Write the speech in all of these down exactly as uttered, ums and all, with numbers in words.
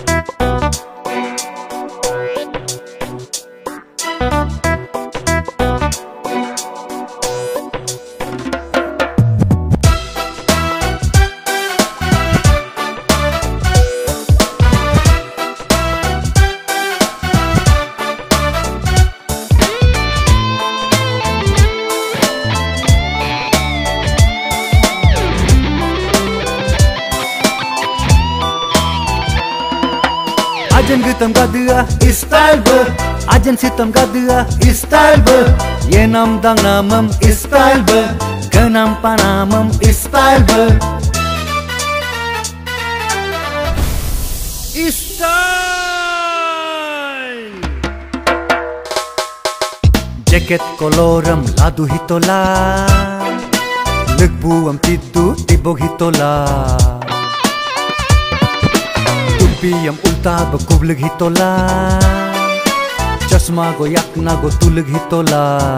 Ajan gitam gadua style ber, ajan sitam gadua style ber. Yenam dang namam style ber, kenam panamam style ber. Style. Jacket koloram ladu hitola, legbu am tidu tibog hitola. Yang ulta berkubleg hitola, chasma goyak na go tuleg hitola.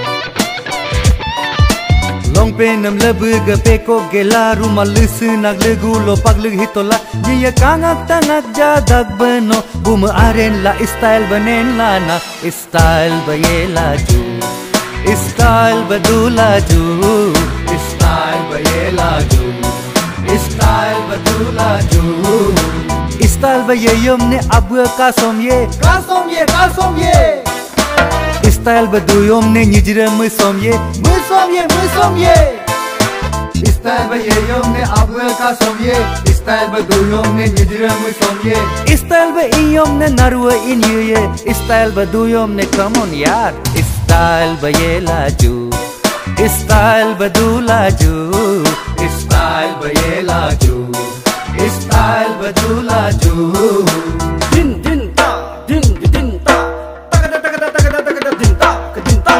Long penam lebu gepeko gela rumah lese nag legu lo pagleg hitola. Dia kangak tangak jadak beno buma aren la style benen lana. Style bayela ju, style badula ju, style bayela ju, style badula ju. Style baye yom ne abu kasom ye, kasom ye, kasom ye. Style badu yom ne nijre musom ye, musom ye, musom ye. Style baye yom ne abu kasom ye, style badu yom ne nijre musom ye. Style baye yom ne narwa in ye, style badu yom ne come on yaar. Style baye laju, style badu laju, style baye laju. Style badula ju. Din din ta, din din ta, takada takada takada takada din ta, din ta.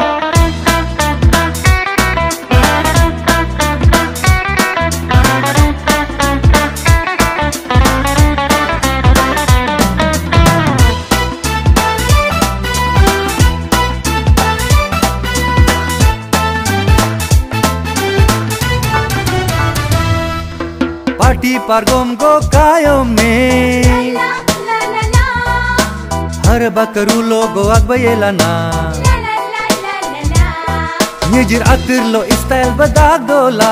Party pargom go kayom ne, har bakaru logo agbayela na. Nijir atir lo style badag dola.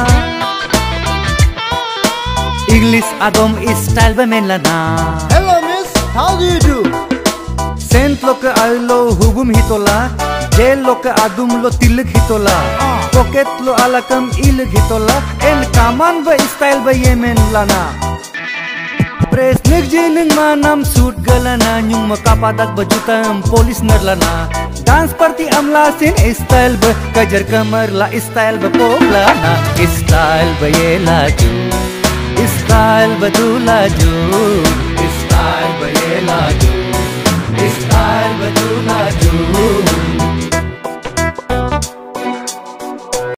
English agom style bamenla na. Hello miss, how do you do? Saint lo ke alo hubum hitola, jail lo ke adum lo tilik hitola. Pocket lo alakam ilig hitola, en kaman ba style ba yemen lana. Press nig jining manam suit galana, nyung makapadak bajutam police nerlana. Dance party amla sin style ba kajar kamar la style ba poplana. Style ba ye laju, style ba du laju, style ba ye laju.